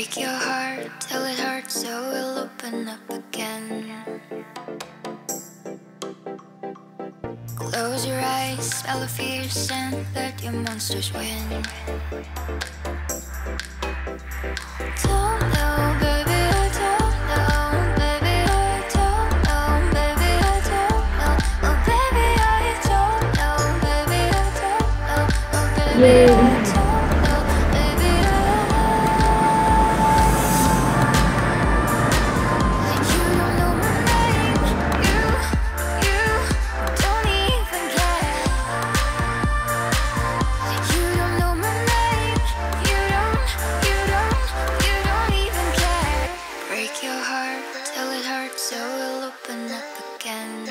Break your heart till it hurts, so we'll open up again. Close your eyes, smell the fears, and let your monsters win. Don't know, baby, I don't know. Baby, I don't know. Baby, I don't know. Oh, baby, I don't know. Baby, I don't know. Oh, baby, I don't know. Baby, you don't know my name. You don't even care. You don't know my name. You don't even care. Break your heart till it hurts, so we'll open up again.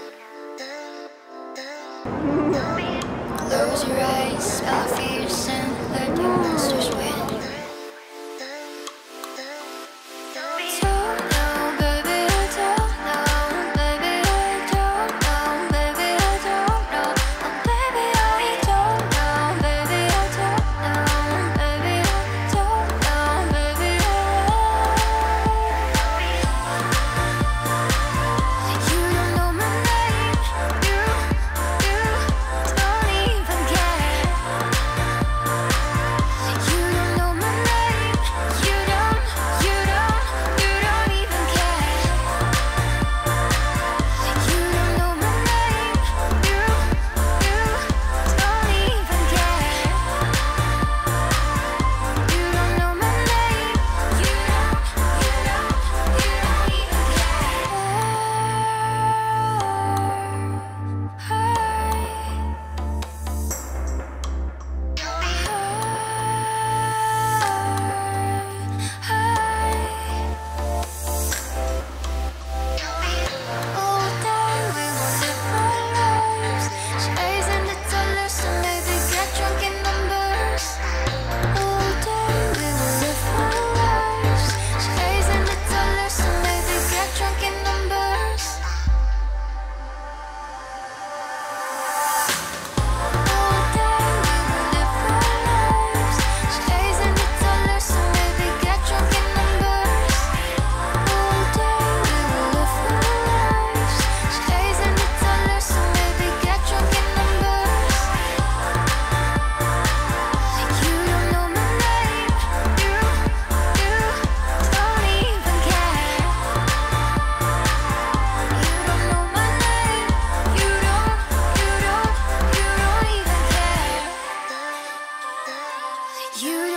Close your eyes, spell the fears, and let your monsters win. Don't know, baby, I don't know. Baby, I don't know. Baby, I don't know. Oh, baby, I don't know. Baby, I don't know. Baby, I don't know. Baby, you don't know my name. You don't even care. You don't know my name. You don't even care. You don't know my name. You don't even care. You don't know my name. You don't